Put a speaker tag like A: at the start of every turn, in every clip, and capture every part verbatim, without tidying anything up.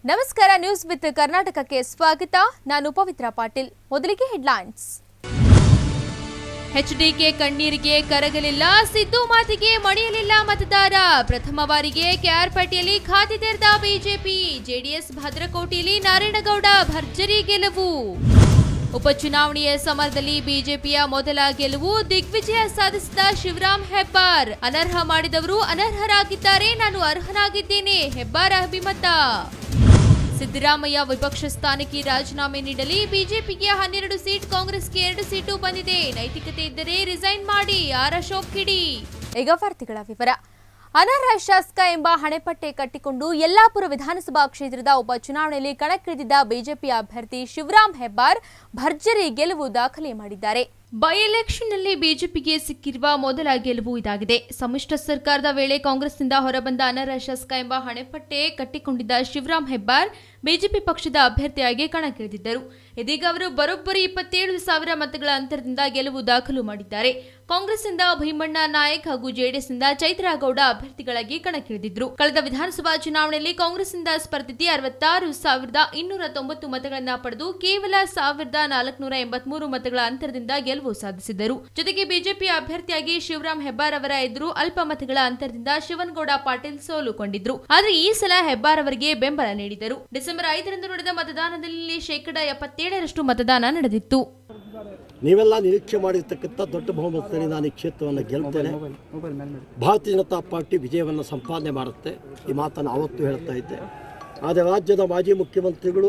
A: ನಮಸ್ಕಾರ news with ಕರ್ನಾಟಕಕ್ಕೆ ಸ್ವಾಗತ. ನಾನು ಪವಿತ್ರ ಪಾಟೀಲ್. ಮೊದಲಿಗೆ ಹೆಡ್ಲೈನ್ಸ್. ಎಚ್ಡಿಕೆ ಕಣ್ಣೀರಿಗೆ ಕರಗಲಿಲ್ಲ, ಸಿದ್ದು ಮಾತಿಗೆ ಮಣಿಯಲಿಲ್ಲ ಮತದಾರ. ಪ್ರಥಮ ಬಾರಿಗೆ ಕೆಆರ್ಪೇಟೆಯಲ್ಲಿ ಖಾತೆ ತೆರೆದ ಬಿಜೆಪಿ. ಜೆಡಿಎಸ್ ಭದ್ರಕೋಟೆಯಲ್ಲಿ ನಾರಾಯಣಗೌಡ ಭರ್ಜರಿ ಗೆಲುವು. ಉಪಚುನಾವಣೆಯ ಸಮರದಲ್ಲಿ ಬಿಜೆಪಿಯ ಮೊದಲ ಗೆಲುವು. ದಿಗ್ವಿಜಯ ಸಾಧಿಸಿದ ಶಿವರಾಮ್ ಹೆಬ್ಬಾರ್. ಅನರ್ಹ ಮಾಡಿದವರು ಅನರ್ಹರಾಗಿದ್ದಾರೆ, ನಾನು ಅರ್ಹನಾಗಿದ್ದೇನೆ, ಹೆಬ್ಬಾರ್ ಅಭಿಮತ. ಸಿದ್ದರಾಮಯ್ಯ ವಿಪಕ್ಷ ಸ್ಥಾನಕ್ಕೆ ರಾಜೀನಾಮೆ ನೀಡಲಿ, ಬಿಜೆಪಿಗೆ ಹನ್ನೆರಡು ಸೀಟ್, ಕಾಂಗ್ರೆಸ್ಗೆ ಎರಡು ಸೀಟು ಬಂದಿದೆ, ನೈತಿಕತೆ ಇದ್ದರೆ ರಿಸೈನ್ ಮಾಡಿ, ಆರ್ ಅಶೋಕ್ ಕಿಡಿ. ಈಗ ವಾರ್ತೆಗಳ ವಿವರ. ಅನರ್ಹ ಶಾಸಕ ಎಂಬ ಹಣೆಪಟ್ಟೆ ಕಟ್ಟಿಕೊಂಡು ಯಲ್ಲಾಪುರ ವಿಧಾನಸಭಾ ಕ್ಷೇತ್ರದ ಉಪಚುನಾವಣೆಯಲ್ಲಿ ಕಣಕ್ಕಿಳಿದಿದ್ದ ಬಿಜೆಪಿ ಅಭ್ಯರ್ಥಿ ಶಿವರಾಮ್ ಹೆಬ್ಬಾರ್ ಭರ್ಜರಿ ಗೆಲುವು ದಾಖಲೆ ಮಾಡಿದ್ದಾರೆ. ಬೈ ಎಲೆಕ್ಷನ್ನಲ್ಲಿ ಬಿಜೆಪಿಗೆ ಸಿಕ್ಕಿರುವ ಮೊದಲ ಗೆಲುವು ಇದಾಗಿದೆ. ಸಮ್ಮಿಶ್ರ ಸರ್ಕಾರದ ವೇಳೆ ಕಾಂಗ್ರೆಸ್ನಿಂದ ಹೊರಬಂದ ಅನರ್ಹ ಶಾಸಕ ಎಂಬ ಹಣೆಪಟ್ಟೆ ಕಟ್ಟಿಕೊಂಡಿದ್ದ ಶಿವರಾಮ್ ಹೆಬ್ಬಾರ್ ಬಿಜೆಪಿ ಪಕ್ಷದ ಅಭ್ಯರ್ಥಿಯಾಗಿ ಕಣಕ್ಕಿಳಿದಿದ್ದರು. ಇದೀಗ ಅವರು ಬರೋಬ್ಬರಿ ಇಪ್ಪತ್ತೇಳು ಸಾವಿರ ಮತಗಳ ಅಂತರದಿಂದ ಗೆಲುವು ದಾಖಲು ಮಾಡಿದ್ದಾರೆ. ಕಾಂಗ್ರೆಸ್ನಿಂದ ಭೀಮಣ್ಣ ನಾಯಕ್ ಹಾಗೂ ಜೆಡಿಎಸ್ನಿಂದ ಚೈತ್ರಾಗೌಡ ಅಭ್ಯರ್ಥಿಗಳಾಗಿ ಕಣಕ್ಕಿಳಿದಿದ್ರು. ಕಳೆದ ವಿಧಾನಸಭಾ ಚುನಾವಣೆಯಲ್ಲಿ ಕಾಂಗ್ರೆಸ್ನಿಂದ ಸ್ಪರ್ಧಿಸಿ ಅರವತ್ತಾರು ಸಾವಿರದ ಇನ್ನೂರ ತೊಂಬತ್ತು ಮತಗಳನ್ನು ಪಡೆದು ಕೇವಲ ಸಾವಿರದ ನಾಲ್ಕುನೂರ ಎಂಬತ್ಮೂರು ಮತಗಳ ಅಂತರದಿಂದ ಗೆಲುವು ಸಾಧಿಸಿದರು. ಜೊತೆಗೆ ಬಿಜೆಪಿ ಅಭ್ಯರ್ಥಿಯಾಗಿ ಶಿವರಾಮ್ ಹೆಬ್ಬಾರ್ ಅವರ ಎದುರು ಅಲ್ಪ ಮತಗಳ ಅಂತರದಿಂದ ಶಿವನಗೌಡ ಪಾಟೀಲ್ ಸೋಲುಕೊಂಡಿದ್ರು. ಆದರೆ ಈ ಸಲ ಹೆಬ್ಬಾರ್ ಅವರಿಗೆ ಬೆಂಬಲ ನೀಡಿದರು. ಡಿಸೆಂಬರ್ ಐದರಂದು ನಡೆದ ಮತದಾನದಲ್ಲಿ ಶೇಕಡ ಎಪ್ಪತ್ತೇಳರಷ್ಟು ಮತದಾನ ನಡೆದಿತ್ತು.
B: ನೀವೆಲ್ಲ ನಿರೀಕ್ಷೆ ಮಾಡಿರ್ತಕ್ಕಂಥ ದೊಡ್ಡ ಬಹುಮತದಲ್ಲಿ ನಾನು ಈ ಕ್ಷೇತ್ರವನ್ನು ಗೆಲ್ತೇನೆ, ಭಾರತೀಯ ಜನತಾ ಪಾರ್ಟಿ ವಿಜಯವನ್ನು ಸಂಪಾದನೆ ಮಾಡುತ್ತೆ, ಈ ಮಾತನ್ನು ಆವತ್ತು ಹೇಳ್ತಾ ಇದ್ದೆ. ಆದರೆ ರಾಜ್ಯದ ಮಾಜಿ ಮುಖ್ಯಮಂತ್ರಿಗಳು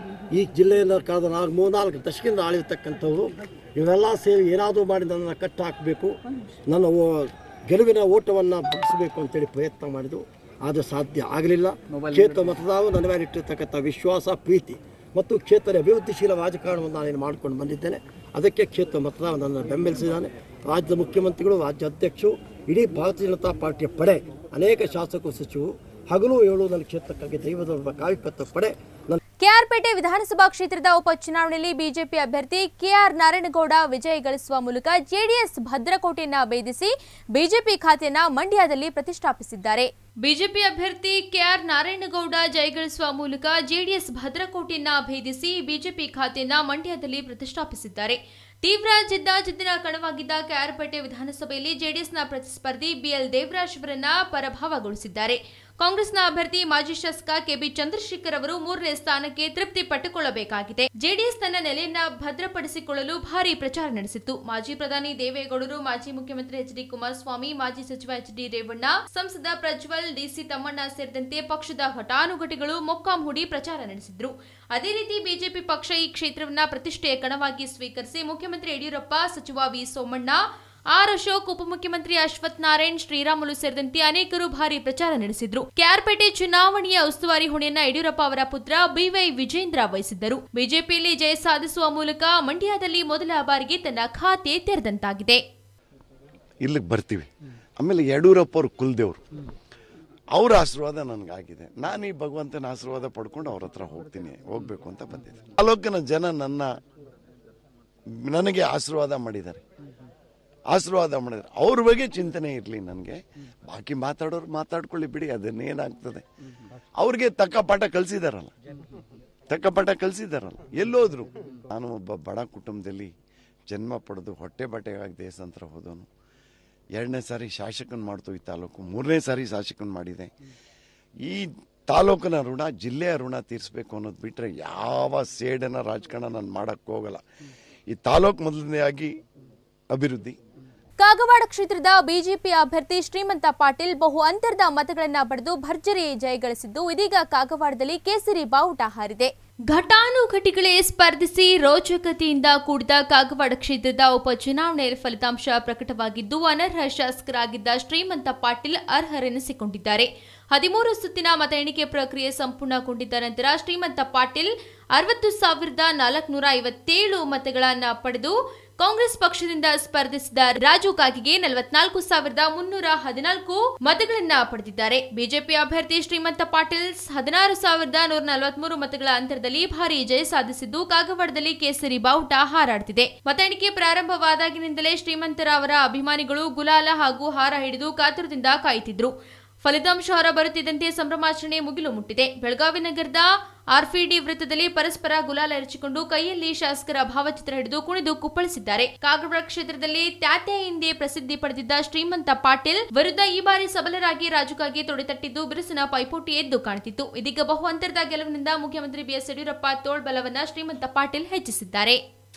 B: ಈ ಜಿಲ್ಲೆಯನ್ನು ಕಳೆದ ನಾಲ್ಕು ಮೂರ್ನಾಲ್ಕು ದಶಕದಿಂದ ಆಳಿರ್ತಕ್ಕಂಥವ್ರು ಇವೆಲ್ಲ ಸೇರಿ ಏನಾದರೂ ಮಾಡಿ ನನ್ನನ್ನು ಕಟ್ಟು ಹಾಕಬೇಕು, ನನ್ನ ಗೆಲುವಿನ ಓಟವನ್ನು ಬಗ್ಗಿಸಬೇಕು ಅಂತೇಳಿ ಪ್ರಯತ್ನ ಮಾಡಿದರು. ಆದರೆ ಸಾಧ್ಯ ಆಗಲಿಲ್ಲ. ಕ್ಷೇತ್ರ ಮತದಾರರು ನನ್ನ ಮೇಲೆ ಇಟ್ಟಿರ್ತಕ್ಕಂಥ ವಿಶ್ವಾಸ, ಪ್ರೀತಿ ಮತ್ತು ಕ್ಷೇತ್ರದ ಅಭಿವೃದ್ಧಿಶೀಲ ರಾಜಕಾರಣವನ್ನು ನಾನೇನು ಮಾಡಿಕೊಂಡು ಬಂದಿದ್ದೇನೆ. ಅದಕ್ಕೆ ಕ್ಷೇತ್ರ ಮತದಾರ ನನ್ನನ್ನು ಬೆಂಬಲಿಸಿದ್ದಾನೆ. ರಾಜ್ಯದ ಮುಖ್ಯಮಂತ್ರಿಗಳು, ರಾಜ್ಯ ಅಧ್ಯಕ್ಷರು, ಇಡೀ ಭಾರತೀಯ ಜನತಾ ಪಾರ್ಟಿಯ ಪಡೆ, ಅನೇಕ ಶಾಸಕರು, ಸಚಿವರು ಹಗಲು ಏಳು ನನ್ನ ಕ್ಷೇತ್ರಕ್ಕಾಗಿ ದೈವದ ಕಾವಿಪತ್ರ ಪಡೆ.
A: ಕೆಆರ್ಪೇಟೆ ವಿಧಾನಸಭಾ ಕ್ಷೇತ್ರದ ಉಪಚುನಾವಣೆಯಲ್ಲಿ ಬಿಜೆಪಿ ಅಭ್ಯರ್ಥಿ ಕೆಆರ್ ನಾರಾಯಣಗೌಡ ವಿಜಯ ಗಳಿಸುವ ಮೂಲಕ ಜೆಡಿಎಸ್ ಭದ್ರಕೋಟೆಯನ್ನ ಭೇದಿಸಿ ಬಿಜೆಪಿ ಖಾತೆಯನ್ನ ಮಂಡ್ಯದಲ್ಲಿ ಪ್ರತಿಷ್ಠಾಪಿಸಿದ್ದಾರೆ. ಬಿಜೆಪಿ ಅಭ್ಯರ್ಥಿ ಕೆಆರ್ ನಾರಾಯಣಗೌಡ ಜಯಗಳಿಸುವ ಮೂಲಕ ಜೆಡಿಎಸ್ ಭದ್ರಕೋಟೆಯನ್ನ ಭೇದಿಸಿ ಬಿಜೆಪಿ ಖಾತೆಯನ್ನ ಮಂಡ್ಯದಲ್ಲಿ ಪ್ರತಿಷ್ಠಾಪಿಸಿದ್ದಾರೆ. ತೀವ್ರ ಜಿದ್ದಾಜಿದ್ದಿನ ಕಣವಾಗಿದ್ದ ಕೆಆರ್ಪೇಟೆ ವಿಧಾನಸಭೆಯಲ್ಲಿ ಜೆಡಿಎಸ್ನ ಪ್ರತಿಸ್ಪರ್ಧಿ ಬಿಎಲ್ ದೇವರಾಜ್ ಅವರನ್ನ ಪರಾಭವಗೊಳಿಸಿದ್ದಾರೆ. ಕಾಂಗ್ರೆಸ್ನ ಅಭ್ಯರ್ಥಿ ಮಾಜಿ ಶಾಸಕ ಕೆಬಿ ಚಂದ್ರಶೇಖರ್ ಅವರು ಮೂರನೇ ಸ್ಥಾನಕ್ಕೆ ತೃಪ್ತಿ ಪಟ್ಟುಕೊಳ್ಳಬೇಕಾಗಿದೆ. ಜೆಡಿಎಸ್ ತನ್ನ ನೆಲೆಯನ್ನ ಭದ್ರಪಡಿಸಿಕೊಳ್ಳಲು ಭಾರೀ ಪ್ರಚಾರ ನಡೆಸಿತ್ತು. ಮಾಜಿ ಪ್ರಧಾನಿ ದೇವೇಗೌಡರು, ಮಾಜಿ ಮುಖ್ಯಮಂತ್ರಿ ಎಚ್ ಡಿ ಕುಮಾರಸ್ವಾಮಿ, ಮಾಜಿ ಸಚಿವ ಎಚ್ ಡಿ ರೇವಣ್ಣ, ಸಂಸದ ಪ್ರಜ್ವಲ್, ಡಿಸಿ ತಮ್ಮಣ್ಣ ಸೇರಿದಂತೆ ಪಕ್ಷದ ಘಟಾನುಘಟಿಗಳು ಮೊಕ್ಕಾಂ ಹೂಡಿ ಪ್ರಚಾರ ನಡೆಸಿದ್ರು. ಅದೇ ರೀತಿ ಬಿಜೆಪಿ ಪಕ್ಷ ಈ ಕ್ಷೇತ್ರವನ್ನ ಪ್ರತಿಷ್ಠೆಯ ಕಣವಾಗಿ ಸ್ವೀಕರಿಸಿ ಮುಖ್ಯಮಂತ್ರಿ ಯಡಿಯೂರಪ್ಪ, ಸಚಿವ ವಿ ಸೋಮಣ್ಣ, ಆರ್ ಅಶೋಕ್, ಉಪಮುಖ್ಯಮಂತ್ರಿ ಅಶ್ವಥ್ ನಾರಾಯಣ್, ಶ್ರೀರಾಮುಲು ಸೇರಿದಂತೆ ಅನೇಕರು ಭಾರಿ ಪ್ರಚಾರ ನಡೆಸಿದ್ರು. ಕೆಆರ್ಪೇಟೆ ಚುನಾವಣೆಯ ಉಸ್ತುವಾರಿ ಹೊಣೆಯನ್ನ ಯಡಿಯೂರಪ್ಪ ಅವರ ಪುತ್ರ ಬಿವೈ ವಿಜೇಂದ್ರ ವಹಿಸಿದ್ದರು. ಬಿಜೆಪಿಯಲ್ಲಿ ಜಯ ಸಾಧಿಸುವ ಮೂಲಕ ಮಂಡ್ಯದಲ್ಲಿ ಮೊದಲ ಬಾರಿಗೆ ತನ್ನ ಖಾತೆ ತೆರೆದಂತಾಗಿದೆ.
C: ಇಲ್ಲಿಗೆ ಬರ್ತೀವಿ. ಆಮೇಲೆ ಯಡಿಯೂರಪ್ಪ ಅವರು ಕುಲದೇವರು, ಅವರ ಆಶೀರ್ವಾದ ನನಗಾಗಿದೆ. ನಾನು ಈ ಭಗವಂತನ ಆಶೀರ್ವಾದ ಪಡ್ಕೊಂಡು ಅವ್ರ ಹತ್ರ ಹೋಗ್ತೀನಿ, ಹೋಗ್ಬೇಕು ಅಂತ ಬಂದಿದ್ದೆ. ತಾಲೂಕಿನ ಜನ ನನ್ನ ನನಗೆ ಆಶೀರ್ವಾದ ಮಾಡಿದ್ದಾರೆ, ಆಶೀರ್ವಾದ ಮಾಡಿದ್ದಾರೆ. ಅವ್ರ ಬಗ್ಗೆ ಚಿಂತನೆ ಇರಲಿ ನನಗೆ. ಬಾಕಿ ಮಾತಾಡೋರು ಮಾತಾಡ್ಕೊಳ್ಳಿ ಬಿಡಿ, ಅದನ್ನೇನಾಗ್ತದೆ. ಅವ್ರಿಗೆ ತಕ್ಕ ಪಾಠ ಕಲಿಸಿದಾರಲ್ಲ, ತಕ್ಕ ಪಾಠ ಕಲಿಸಿದಾರಲ್ಲ, ಎಲ್ಲೋದ್ರು. ನಾನು ಒಬ್ಬ ಬಡ ಕುಟುಂಬದಲ್ಲಿ ಜನ್ಮ ಪಡೆದು ಹೊಟ್ಟೆ ಬಟ್ಟೆಗಾಗಿ ದೇಶಾಂತರ ಹೋದವನು. ಎರಡನೇ ಸಾರಿ ಶಾಸಕನ ಮಾಡ್ತು ಈ ತಾಲೂಕು, ಮೂರನೇ ಸಾರಿ ಶಾಸಕನ ಮಾಡಿದೆ. ಈ ತಾಲೂಕಿನ ಋಣ, ಜಿಲ್ಲೆಯ ಋಣ ತೀರಿಸಬೇಕು ಅನ್ನೋದು ಬಿಟ್ಟರೆ ಯಾವ ಸೇಡನ ರಾಜಕಾರಣ ನಾನು ಮಾಡೋಕ್ಕೆ ಹೋಗಲ್ಲ. ಈ ತಾಲೂಕು ಮೊದಲನೇದಾಗಿ ಅಭಿವೃದ್ಧಿ.
A: ಕಾಗವಾಡ ಕ್ಷೇತ್ರದ ಬಿಜೆಪಿ ಅಭ್ಯರ್ಥಿ ಶ್ರೀಮಂತ ಪಾಟೀಲ್ ಬಹು ಅಂತರದ ಮತಗಳನ್ನು ಪಡೆದು ಭರ್ಜರಿ ಜಯಗಳಿಸಿದ್ದು, ಇದೀಗ ಕಾಗವಾಡದಲ್ಲಿ ಕೇಸರಿ ಬಾವುಟ ಹಾರಿದೆ. ಘಟಾನುಘಟಿಗಳೇ ಸ್ಪರ್ಧಿಸಿ ರೋಚಕತೆಯಿಂದ ಕೂಡಿದ ಕಾಗವಾಡ ಕ್ಷೇತ್ರದ ಉಪಚುನಾವಣೆಯ ಫಲಿತಾಂಶ ಪ್ರಕಟವಾಗಿದ್ದು, ಅನರ್ಹ ಶಾಸಕರಾಗಿದ್ದ ಶ್ರೀಮಂತ ಪಾಟೀಲ್ ಅರ್ಹರೆನಿಸಿಕೊಂಡಿದ್ದಾರೆ. ಹದಿಮೂರು ಸುತ್ತಿನ ಮತ ಎಣಿಕೆ ಪ್ರಕ್ರಿಯೆ ಸಂಪೂರ್ಣಗೊಂಡಿದ್ದ ನಂತರ ಶ್ರೀಮಂತ ಪಾಟೀಲ್ ಅರವತ್ತು ಸಾವಿರದ ನಾಲ್ಕುನೂರ ಐವತ್ತೇಳು ಮತಗಳನ್ನು ಪಡೆದು ಕಾಂಗ್ರೆಸ್ ಪಕ್ಷದಿಂದ ಸ್ಪರ್ಧಿಸಿದ ರಾಜು ಕಾಗಿಗೆ ನಲವತ್ನಾಲ್ಕು ಸಾವಿರದ ಮುನ್ನೂರ ಹದಿನಾಲ್ಕು ಮತಗಳನ್ನ ಪಡೆದಿದ್ದಾರೆ. ಬಿಜೆಪಿ ಅಭ್ಯರ್ಥಿ ಶ್ರೀಮಂತ ಪಾಟೀಲ್ ಹದಿನಾರು ಸಾವಿರದ ನೂರ ನಲವತ್ಮೂರು ಮತಗಳ ಅಂತರದಲ್ಲಿ ಭಾರಿ ಜಯ ಸಾಧಿಸಿದ್ದು, ಕಾಗವಾಡದಲ್ಲಿ ಕೇಸರಿ ಬಾವುಟ ಹಾರಾಡುತ್ತಿದೆ. ಮತ ಎಣಿಕೆ ಪ್ರಾರಂಭವಾದಾಗಿನಿಂದಲೇ ಶ್ರೀಮಂತರ ಅವರ ಅಭಿಮಾನಿಗಳು ಗುಲಾಲ ಹಾಗೂ ಹಾರ ಹಿಡಿದು ಕಾತುರದಿಂದ ಕಾಯುತ್ತಿದ್ರು. ಫಲಿತಾಂಶ ಹೊರಬರುತ್ತಿದ್ದಂತೆ ಸಂಭ್ರಮಾಚರಣೆ ಮುಗಿಲು ಮುಟ್ಟಿದೆ. ಬೆಳಗಾವಿ ನಗರದ ಆರ್ಪಿಡಿ ವೃತ್ತದಲ್ಲಿ ಪರಸ್ಪರ ಗುಲಾಲ ಎರಚಿಕೊಂಡು ಕೈಯಲ್ಲಿ ಶಾಸಕರ ಭಾವಚಿತ್ರ ಹಿಡಿದು ಕುಣಿದು ಕುಪ್ಪಳಿಸಿದ್ದಾರೆ. ಕಾಗವಾಡ ಕ್ಷೇತ್ರದಲ್ಲಿ ತ್ಯಾತ್ಯ ಎಂದೇ ಪ್ರಸಿದ್ಧಿ ಪಡೆದಿದ್ದ ಶ್ರೀಮಂತ ಪಾಟೀಲ್ ವಿರುದ್ಧ ಈ ಬಾರಿ ಸಬಲರಾಗಿ ರಾಜುಕಾಗಿ ತೊಡೆತಟ್ಟಿದ್ದು ಬಿರುಸಿನ ಪೈಪೋಟಿ ಎದ್ದು ಕಾಣುತ್ತಿತ್ತು. ಇದೀಗ ಬಹು ಅಂತರದ ಗೆಲುವಿನಿಂದ ಮುಖ್ಯಮಂತ್ರಿ ಬಿಎಸ್ ಯಡಿಯೂರಪ್ಪ ತೋಳ್ಬಲವನ್ನ ಶ್ರೀಮಂತ ಪಾಟೀಲ್ ಹೆಚ್ಚಿಸಿದ್ದಾರೆ.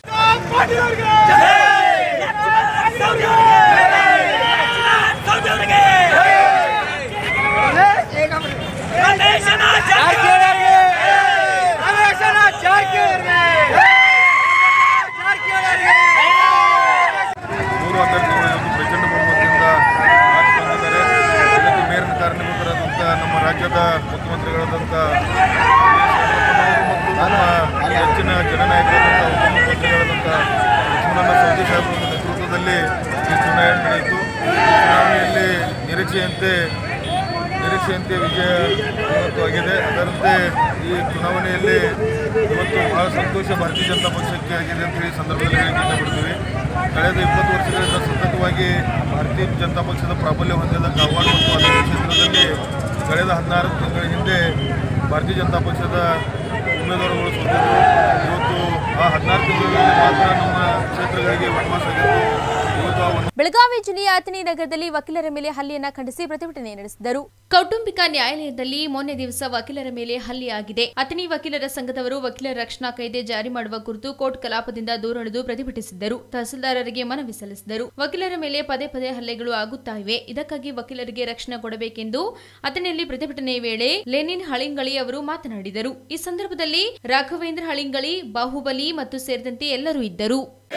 D: ಮೂರು ಅಭ್ಯರ್ಥಿಗಳು ಪ್ರಚಂಡ ಬಹುಮತದಿಂದ ಆಯ್ಕೆ ಬಂದಿದ್ದಾರೆ. ಇದಕ್ಕೆ ಮೇಲಿನ ಕಾರಣೀಭೂತರಾದಂಥ ನಮ್ಮ ರಾಜ್ಯದ ಮುಖ್ಯಮಂತ್ರಿಗಳಾದಂಥ ಮತ್ತು ನಮ್ಮ ಹೆಚ್ಚಿನ ಜನನಾಯಕರಾದಂಥ ಉಪಮುಖ್ಯಮಂತ್ರಿಗಳಾದಂಥ ಲಕ್ಷ್ಮಣನ ಸವದಿ ಸಾಹೇಬರ ನೇತೃತ್ವದಲ್ಲಿ ಈ ಚುನಾವಣೆ ನಡೆಯಿತು. ಈ ಚುನಾವಣೆಯಲ್ಲಿ ನಿರೀಕ್ಷೆಯಂತೆ ನಿರೀಕ್ಷೆಯಂತೆ ವಿಜಯ ಆಗಿದೆ. ಅದರಂತೆ ಈ ಚುನಾವಣೆಯಲ್ಲಿ ಇವತ್ತು ಬಹಳ ಸಂತೋಷ ಭಾರತೀಯ ಜನತಾ ಪಕ್ಷಕ್ಕೆ ಆಗಿದೆ ಅಂತ ಹೇಳಿ ಸಂದರ್ಭದಲ್ಲಿ ಇಷ್ಟಪಡ್ತೀವಿ. ಕಳೆದ ಇಪ್ಪತ್ತು ವರ್ಷಗಳಿಂದ ಸತತವಾಗಿ ಭಾರತೀಯ ಜನತಾ ಪಕ್ಷದ ಪ್ರಾಬಲ್ಯ ಹೊಂದಿದ ಕಾಗವಾಡ ಮತ್ತು ಅದರ ಕ್ಷೇತ್ರದಲ್ಲಿ ಕಳೆದ ಹದಿನಾರು ತಿಂಗಳ ಹಿಂದೆ ಭಾರತೀಯ ಜನತಾ ಪಕ್ಷದ ಉಮೇದುವಾರಗಳು ಸೋತಿದ್ದರು. ಇವತ್ತು ಆ ಹದಿನಾರು ತಿಂಗಳಲ್ಲಿ ಮಾತ್ರ ನಮ್ಮ ಕ್ಷೇತ್ರಗಳಿಗೆ ವನವಾಸ ಆಗಿತ್ತು.
A: ಬೆಳಗಾವಿ ಜಿಲ್ಲೆಯ ಅಥಣಿ ನಗರದಲ್ಲಿ ವಕೀಲರ ಮೇಲೆ ಹಲ್ಲೆಯನ್ನ ಖಂಡಿಸಿ ಪ್ರತಿಭಟನೆ ನಡೆಸಿದರು. ಕೌಟುಂಬಿಕ ನ್ಯಾಯಾಲಯದಲ್ಲಿ ಮೊನ್ನೆ ದಿವಸ ವಕೀಲರ ಮೇಲೆ ಹಲ್ಲೆಯಾಗಿದೆ. ಅಥಣಿ ವಕೀಲರ ಸಂಘದವರು ವಕೀಲರ ರಕ್ಷಣಾ ಕಾಯ್ದೆ ಜಾರಿ ಮಾಡುವ ಕುರಿತು ಕೋರ್ಟ್ ಕಲಾಪದಿಂದ ದೂರಳಿದು ಪ್ರತಿಭಟಿಸಿದ್ದರು. ತಹಸೀಲ್ದಾರರಿಗೆ ಮನವಿ ಸಲ್ಲಿಸಿದರು. ವಕೀಲರ ಮೇಲೆ ಪದೇ ಪದೇ ಹಲ್ಲೆಗಳು ಆಗುತ್ತಾ ಇವೆ. ಇದಕ್ಕಾಗಿ ವಕೀಲರಿಗೆ ರಕ್ಷಣೆ ಕೊಡಬೇಕೆಂದು ಅಥಣಿಯಲ್ಲಿ ಪ್ರತಿಭಟನೆ ವೇಳೆ ಲೆನಿನ್ ಹಳಿಂಗಳಿ ಅವರು ಮಾತನಾಡಿದರು. ಈ ಸಂದರ್ಭದಲ್ಲಿ ರಾಘವೇಂದ್ರ ಹಳಿಂಗಳಿ, ಬಾಹುಬಲಿ ಮತ್ತು ಸೇರಿದಂತೆ ಎಲ್ಲರೂ ಇದ್ದರು.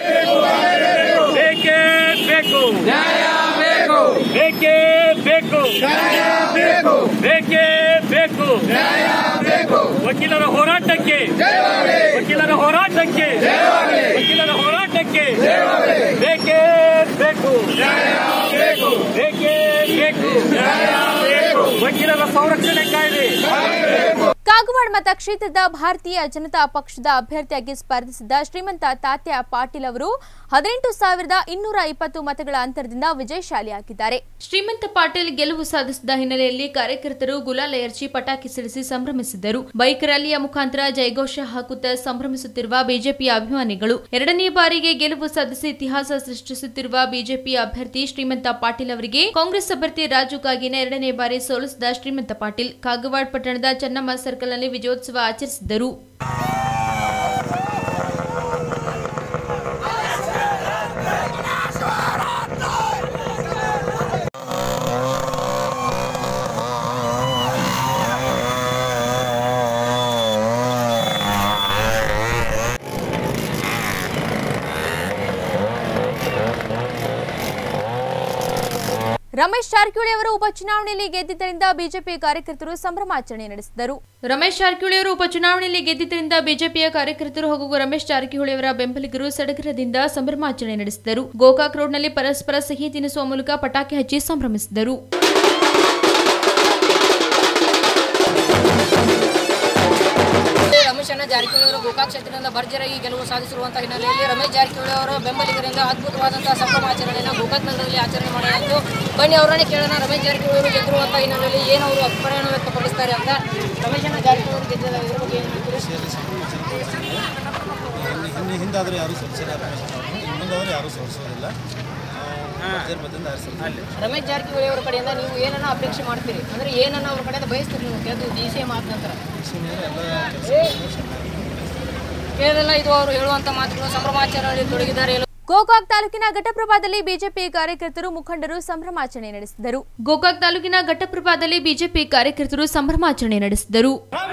E: ಬೇಕೇ ಬೇಕು ನ್ಯಾಯ ಬೇಕು, ಬೇಕೇ ಬೇಕು ನ್ಯಾಯ ಬೇಕು, ಬೇಕೇ ಬೇಕು ನ್ಯಾಯ ಬೇಕು. ವಕೀಲರ ಹೋರಾಟಕ್ಕೆ ವಕೀಲರ ಹೋರಾಟಕ್ಕೆ ವಕೀಲರ ಹೋರಾಟಕ್ಕೆ ಬೇಕೇ ಬೇಕು ನ್ಯಾಯ ಬೇಕು, ಬೇಕೇ ಬೇಕು ನ್ಯಾಯ ಬೇಕು. ವಕೀಲರ ಸಂರಕ್ಷಣೆ ಕಾಯ್ದೆ.
A: ಕಾಗವಾಡ ಮತಕ್ಷೇತ್ರದ ಭಾರತೀಯ ಜನತಾ ಪಕ್ಷದ ಅಭ್ಯರ್ಥಿಯಾಗಿ ಸ್ಪರ್ಧಿಸಿದ್ದ ಶ್ರೀಮಂತ ತಾತ್ಯ ಪಾಟೀಲ್ ಅವರು ಹದಿನೆಂಟು ಸಾವಿರದ ಇನ್ನೂರ ಇಪ್ಪತ್ತು ಮತಗಳ ಅಂತರದಿಂದ ವಿಜಯಶಾಲಿಯಾಗಿದ್ದಾರೆ. ಶ್ರೀಮಂತ ಪಾಟೀಲ್ ಗೆಲುವು ಸಾಧಿಸಿದ ಹಿನ್ನೆಲೆಯಲ್ಲಿ ಕಾರ್ಯಕರ್ತರು ಗುಲಾಲ ಎರಚಿ ಪಟಾಕಿ ಸಿಡಿಸಿ ಸಂಭ್ರಮಿಸಿದ್ದರು. ಬೈಕ್ ರ್ಯಾಲಿಯ ಮುಖಾಂತರ ಜಯಘೋಷ ಹಾಕುತ್ತಾ ಸಂಭ್ರಮಿಸುತ್ತಿರುವ ಬಿಜೆಪಿ ಅಭಿಮಾನಿಗಳು ಎರಡನೇ ಬಾರಿಗೆ ಗೆಲುವು ಸಾಧಿಸಿ ಇತಿಹಾಸ ಸೃಷ್ಟಿಸುತ್ತಿರುವ ಬಿಜೆಪಿ ಅಭ್ಯರ್ಥಿ ಶ್ರೀಮಂತ ಪಾಟೀಲ್ ಅವರಿಗೆ ಕಾಂಗ್ರೆಸ್ ಅಭ್ಯರ್ಥಿ ರಾಜು ಕಾಗಿನ ಎರಡನೇ ಬಾರಿ ಸೋಲಿಸಿದ ಶ್ರೀಮಂತ ಪಾಟೀಲ್ ಕಾಗವಾಡ ಪಟ್ಟಣದ ಚೆನ್ನಮ್ಮ ಸರ್ಕಲ್ನಲ್ಲಿ ವಿಜಯೋತ್ಸವ ಆಚರಿಸಿದರು. ರಮೇಶ್ ಜಾರಕಿಹೊಳಿ ಅವರು ಉಪಚುನಾವಣೆಯಲ್ಲಿ ಗೆದ್ದಿದ್ದರಿಂದ ಬಿಜೆಪಿ ಕಾರ್ಯಕರ್ತರು ಸಂಭ್ರಮಾಚರಣೆ ನಡೆಸಿದರು. ರಮೇಶ್ ಜಾರಕಿಹೊಳಿ ಅವರು ಉಪಚುನಾವಣೆಯಲ್ಲಿ ಗೆದ್ದಿದ್ದರಿಂದ ಬಿಜೆಪಿಯ ಕಾರ್ಯಕರ್ತರು ಹಾಗೂ ರಮೇಶ್ ಜಾರಕಿಹೊಳಿ ಅವರ ಬೆಂಬಲಿಗರು ಸಡಗರದಿಂದ ಸಂಭ್ರಮಾಚರಣೆ ನಡೆಸಿದರು. ಗೋಕಾಕ್ ರೋಡ್ನಲ್ಲಿ ಪರಸ್ಪರ ಸಿಹಿ ತಿನ್ನಿಸುವ ಮೂಲಕ ಪಟಾಕಿ ಹಚ್ಚಿ ಸಂಭ್ರಮಿಸಿದರು.
F: ರಮೇಶ್ ಜಾರಕಿಹೊಳಿ ಅವರು ಗೋಕಾಕ್ ಕ್ಷೇತ್ರದಿಂದ ಭರ್ಜರಿಯಾಗಿ ಗೆಲುವು ಸಾಧಿಸಿರುವಂತಹ ಹಿನ್ನೆಲೆಯಲ್ಲಿ ರಮೇಶ್ ಜಾರಕಿಹೊಳಿ ಅವರ ಬೆಂಬಲಿಗರಿಂದ ಅದ್ಭುತವಾದಂತಹ ಸಂಭ್ರಮಾಚರಣೆಯನ್ನು ಗೋಕಾಕ್ ನಗರದಲ್ಲಿ ಆಚರಣೆ ಮಾಡಲಾಯಿತು. ಬನ್ನಿ ಅವರನ್ನೇ ಕೇಳೋಣ, ರಮೇಶ್ ಜಾರಕಿಹೊಳಿ ಅವರು ಗೆದ್ದಿರುವಂತಹ ಹಿನ್ನೆಲೆಯಲ್ಲಿ ಏನು ಅವರು ಅಭಿಪ್ರಾಯವನ್ನು ವ್ಯಕ್ತಪಡಿಸ್ತಾರೆ ಅಂತ. ರಮೇಶ್ ಜಾರಕಿಹೊಳಿ ಅವರು ಗೆದ್ದಿಲ್ಲ, ಇದ್ರ ಬಗ್ಗೆ
G: ಏನು ಹಿಂದಾದರೂ ಯಾರೂ ಸೋಲಿಸಿಲ್ಲ, ಮುಂದಾದರೂ ಯಾರೂ ಸೋಲಿಸೋದಿಲ್ಲ.
F: ರಮೇಶ್ ಜಾರಕಿಹೊಳಿ ಅವರ ಕಡೆಯಿಂದ ನೀವು ಏನನ್ನ ಅಪೇಕ್ಷೆ ಮಾಡ್ತೀರಿ, ಅಂದ್ರೆ ಏನನ್ನ ಅವ್ರ ಕಡೆಯಿಂದ ಬಯಸ್ತೀರಿ ನೀವು ಗೆದ್ದು ಡಿ ಸಿ ಎಂ ಆದ ನಂತರ? ಕೇಳಲ್ಲ, ಇದು ಅವರು ಹೇಳುವಂತ ಮಾತುಗಳು. ಸಂಭ್ರಮಾಚರಣೆಯಲ್ಲಿ ತೊಡಗಿದ್ದಾರೆ.
A: ಗೋಕಾಕ್ ತಾಲೂಕಿನ ಘಟಪ್ರಭಾದಲ್ಲಿ ಬಿಜೆಪಿ ಕಾರ್ಯಕರ್ತರು ಮುಖಂಡರು ಸಂಭ್ರಮಾಚರಣೆ ನಡೆಸಿದರು. ಗೋಕಾಕ್ ತಾಲೂಕಿನ ಘಟಪ್ರಭಾದಲ್ಲಿ ಬಿಜೆಪಿ ಕಾರ್ಯಕರ್ತರು ಸಂಭ್ರಮಾಚರಣೆ ನಡೆಸಿದರು.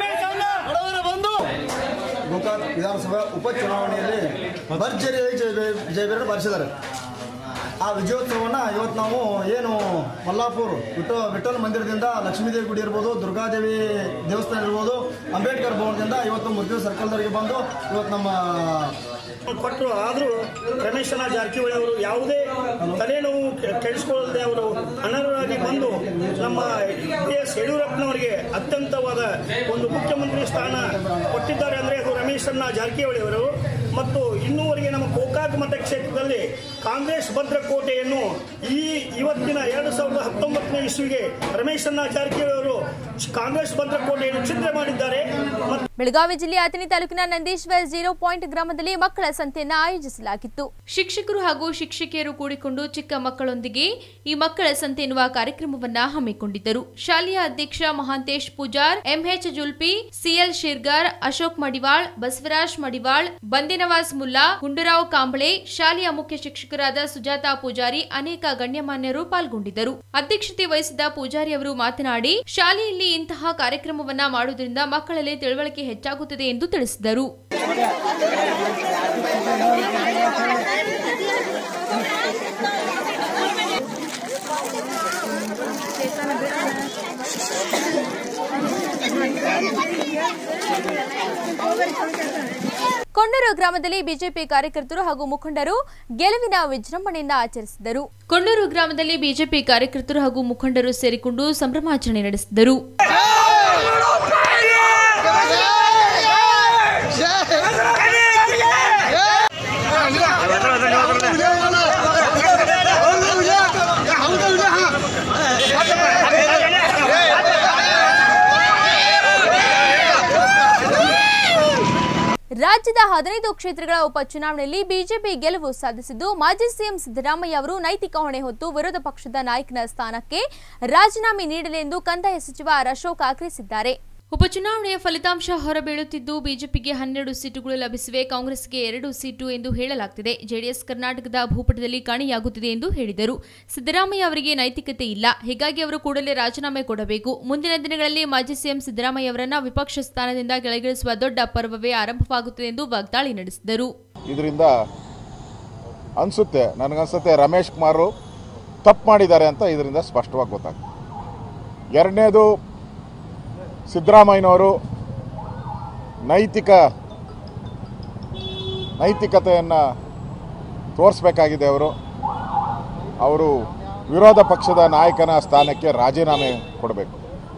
H: ಗೋಕಾಕ್ ವಿಧಾನಸಭಾ ಉಪಚುನಾವಣೆಯಲ್ಲಿ ಭರ್ಜರಿಯಾಗಿ ಜಯಬೇರನ್ನು ಬಾರಿಸಿದ್ದಾರೆ. ಆ ವಿಜಯೋತ್ಸವವನ್ನು ಇವತ್ತು ನಾವು ಏನು ಮಲ್ಲಾಪುರ್ ವಿಠ ವಿಠಲ್ ಮಂದಿರದಿಂದ ಲಕ್ಷ್ಮೀದೇವಿ ಗುಡಿ ಇರ್ಬೋದು, ದುರ್ಗಾದೇವಿ ದೇವಸ್ಥಾನ ಇರ್ಬೋದು, ಅಂಬೇಡ್ಕರ್ ಭವನದಿಂದ ಇವತ್ತು ಮುದ್ದೆ ಸರ್ಕಲ್ದವರೆಗೆ ಬಂದು ಇವತ್ತು ನಮ್ಮ
I: ಕೊಟ್ಟರು. ಆದರೂ ರಮೇಶ್ ಜಾರಕಿಹೊಳಿ ಅವರು ಯಾವುದೇ ತಲೆನೋವು ಕೆಡಿಸಿಕೊಳ್ಳದೆ ಅವರು ಅನರ್ಹರಾಗಿ ಬಂದು ನಮ್ಮ ಬಿ ಎಸ್ ಯಡಿಯೂರಪ್ಪನವರಿಗೆ ಅತ್ಯಂತವಾದ ಒಂದು ಮುಖ್ಯಮಂತ್ರಿ ಸ್ಥಾನ ಕೊಟ್ಟಿದ್ದಾರೆ. ಅಂದರೆ ಅದು ರಮೇಶ್ ಜಾರಕಿಹೊಳಿ ಅವರು ಮತ್ತು ಇನ್ನೂವರೆಗೆ ನಮ್ಮ ಗೋಕಾಕ್ ಮತಕ್ಷೇತ್ರದಲ್ಲಿ ಕಾಂಗ್ರೆಸ್ ಭದ್ರಕೋಟೆಯನ್ನು ಈ ಇವತ್ತಿನ ಎರಡು ಸಾವಿರದ ಹತ್ತೊಂಬತ್ತನೇ ಇಸ್ವಿಗೆ ರಮೇಶಣ್ಣ ಜಾರಕಿಹೊಳಿ ಅವರು ಕಾಂಗ್ರೆಸ್ ಭದ್ರಕೋಟೆಯನ್ನು ಚಿಂತೆ ಮಾಡಿದ್ದಾರೆ.
A: ಬೆಳಗಾವಿ ಜಿಲ್ಲೆಯ ಅಥಣಿ ತಾಲೂಕಿನ ನಂದೀಶ್ವರ ಜೀರೋ ಪಾಯಿಂಟ್ ಗ್ರಾಮದಲ್ಲಿ ಮಕ್ಕಳ ಸಂತೆಯನ್ನು ಆಯೋಜಿಸಲಾಗಿತ್ತು. ಶಿಕ್ಷಕರು ಹಾಗೂ ಶಿಕ್ಷಕಿಯರು ಕೂಡಿಕೊಂಡು ಚಿಕ್ಕ ಮಕ್ಕಳೊಂದಿಗೆ ಈ ಮಕ್ಕಳ ಸಂತೆ ಎನ್ನುವ ಕಾರ್ಯಕ್ರಮವನ್ನ ಹಮ್ಮಿಕೊಂಡಿದ್ದರು. ಶಾಲೆಯ ಅಧ್ಯಕ್ಷ ಮಹಾಂತೇಶ್ ಪೂಜಾರ್, ಎಂಎಚ್ ಜುಲ್ಪಿ, ಸಿಎಲ್ ಶಿರ್ಗಾರ್, ಅಶೋಕ್ ಮಡಿವಾಳ್, ಬಸವರಾಜ್ ಮಡಿವಾಳ್, ಬಂದೇನವಾಜ್ ಮುಲ್ಲಾ, ಗುಂಡೂರಾವ್ ಕಾಂಬಳೆ, ಶಾಲೆಯ ಮುಖ್ಯ ಶಿಕ್ಷಕರಾದ ಸುಜಾತಾ ಪೂಜಾರಿ, ಅನೇಕ ಗಣ್ಯಮಾನ್ಯರು ಪಾಲ್ಗೊಂಡಿದ್ದರು. ಅಧ್ಯಕ್ಷತೆ ವಹಿಸಿದ ಪೂಜಾರಿ ಅವರು ಮಾತನಾಡಿ, ಶಾಲೆಯಲ್ಲಿ ಇಂತಹ ಕಾರ್ಯಕ್ರಮವನ್ನ ಮಾಡುವುದರಿಂದ ಮಕ್ಕಳಲ್ಲಿ ತಿಳುವಳಿಕೆ ಹೆಚ್ಚಾಗುತ್ತದೆ ಎಂದು ತಿಳಿಸಿದರು. ಕೊಂಡೂರು ಗ್ರಾಮದಲ್ಲಿ ಬಿಜೆಪಿ ಕಾರ್ಯಕರ್ತರು ಹಾಗೂ ಮುಖಂಡರು ಗೆಲುವಿನ ವಿಜೃಂಭಣೆಯಿಂದ ಆಚರಿಸಿದರು. ಕೊಂಡೂರು ಗ್ರಾಮದಲ್ಲಿ ಬಿಜೆಪಿ ಕಾರ್ಯಕರ್ತರು ಹಾಗೂ ಮುಖಂಡರು ಸೇರಿಕೊಂಡು ಸಂಭ್ರಮಾಚರಣೆ ನಡೆಸಿದರು. ರಾಜ್ಯದ ಹದಿನೈದು ಕ್ಷೇತ್ರಗಳ ಉಪಚುನಾವಣೆಯಲ್ಲಿ ಬಿಜೆಪಿ ಗೆಲುವು ಸಾಧಿಸಿದ್ದು, ಮಾಜಿ ಸಿಎಂ ಸಿದ್ದರಾಮಯ್ಯ ಅವರು ನೈತಿಕ ಹೊಣೆ ಹೊತ್ತು ವಿರೋಧ ಪಕ್ಷದ ನಾಯಕನ ಸ್ಥಾನಕ್ಕೆ ರಾಜೀನಾಮೆ ನೀಡಲಿ ಎಂದು ಕಂದಾಯ ಸಚಿವ ಆರ್ ಅಶೋಕ್ ಆಗ್ರಹಿಸಿದ್ದಾರೆ. ಉಪಚುನಾವಣೆಯ ಫಲಿತಾಂಶ ಹೊರಬೀಳುತ್ತಿದ್ದು, ಬಿಜೆಪಿಗೆ ಹನ್ನೆರಡು ಸೀಟುಗಳು ಲಭಿಸಿವೆ, ಕಾಂಗ್ರೆಸ್ಗೆ ಎರಡು ಸೀಟು ಎಂದು ಹೇಳಲಾಗುತ್ತಿದೆ. ಜೆಡಿಎಸ್ ಕರ್ನಾಟಕದ ಭೂಪಟದಲ್ಲಿ ಕಾಣೆಯಾಗುತ್ತಿದೆ ಎಂದು ಹೇಳಿದರು. ಸಿದ್ದರಾಮಯ್ಯ ಅವರಿಗೆ ನೈತಿಕತೆ ಇಲ್ಲ, ಹೀಗಾಗಿ ಅವರು ಕೂಡಲೇ ರಾಜೀನಾಮೆ ಕೊಡಬೇಕು. ಮುಂದಿನ ದಿನಗಳಲ್ಲಿ ಮಾಜಿ ಸಿಎಂ ಸಿದ್ದರಾಮಯ್ಯ ಅವರನ್ನ ವಿಪಕ್ಷ ಸ್ಥಾನದಿಂದ ಕೆಳಗಿಳಿಸುವ ದೊಡ್ಡ ಪರ್ವವೇ ಆರಂಭವಾಗುತ್ತದೆ ಎಂದು ವಾಗ್ದಾಳಿ ನಡೆಸಿದರು.
J: ಇದರಿಂದ ಅನ್ಸುತ್ತೆ, ನನಗನ್ಸುತ್ತೆ ರಮೇಶ್ ಕುಮಾರ್ ತಪ್ಪು ಮಾಡಿದ್ದಾರೆ ಅಂತ ಇದರಿಂದ ಸ್ಪಷ್ಟವಾಗಿ ಗೊತ್ತಾಗ್ತದೆ. ಎರಡನೇದು, ಸಿದ್ದರಾಮಯ್ಯನವರು ನೈತಿಕ ನೈತಿಕತೆಯನ್ನು ತೋರಿಸಬೇಕಾಗಿದೆ. ಅವರು ಅವರು ವಿರೋಧ ಪಕ್ಷದ ನಾಯಕನ ಸ್ಥಾನಕ್ಕೆ ರಾಜೀನಾಮೆ ಕೊಡಬೇಕು.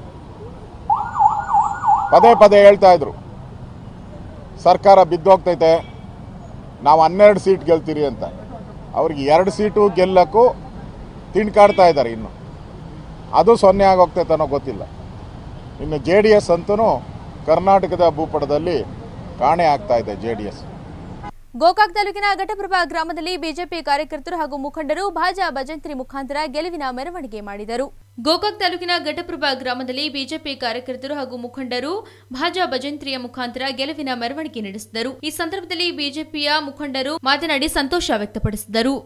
J: ಪದೇ ಪದೇ ಹೇಳ್ತಾ ಇದ್ರು, ಸರ್ಕಾರ ಬಿದ್ದೋಗ್ತೈತೆ, ನಾವು ಹನ್ನೆರಡು ಸೀಟ್ ಗೆಲ್ತೀರಿ ಅಂತ. ಅವ್ರಿಗೆ ಎರಡು ಸೀಟು ಗೆಲ್ಲಕ್ಕೂ ತಿಂಡ್ಕಾಡ್ತಾ ಇದ್ದಾರೆ. ಇನ್ನು ಅದು ಸೊನ್ನೆ ಆಗೋಗ್ತೈತೆ ಅನ್ನೋ ಗೊತ್ತಿಲ್ಲ. ಇನ್ನು ಜೆ ಡಿ ಎಸ್ ಅಂತೂ ಕರ್ನಾಟಕದ ಭೂಪಟದಲ್ಲಿ ಕಾಣೆ ಆಗ್ತಾ ಇದೆ. ಜೆ ಡಿ ಎಸ್
A: ಗೋಕಾಕ್ ತಾಲೂಕಿನ ಘಟಪ್ರಭಾ ಗ್ರಾಮದಲ್ಲಿ ಬಿಜೆಪಿ ಕಾರ್ಯಕರ್ತರು ಹಾಗೂ ಮುಖಂಡರು ಭಾಜಾ ಭಜಂತ್ರಿ ಮುಖಾಂತರ ಗೆಲುವಿನ ಮೆರವಣಿಗೆ ಮಾಡಿದರು. ಗೋಕಾಕ್ ತಾಲೂಕಿನ ಘಟಪ್ರಭಾ ಗ್ರಾಮದಲ್ಲಿ ಬಿಜೆಪಿ ಕಾರ್ಯಕರ್ತರು ಹಾಗೂ ಮುಖಂಡರು ಭಾಜಾ ಭಜಂತ್ರಿಯ ಮುಖಾಂತರ ಗೆಲುವಿನ ಮೆರವಣಿಗೆ ನಡೆಸಿದರು. ಈ ಸಂದರ್ಭದಲ್ಲಿ ಬಿಜೆಪಿಯ ಮುಖಂಡರು ಮಾತನಾಡಿ ಸಂತೋಷ ವ್ಯಕ್ತಪಡಿಸಿದರು.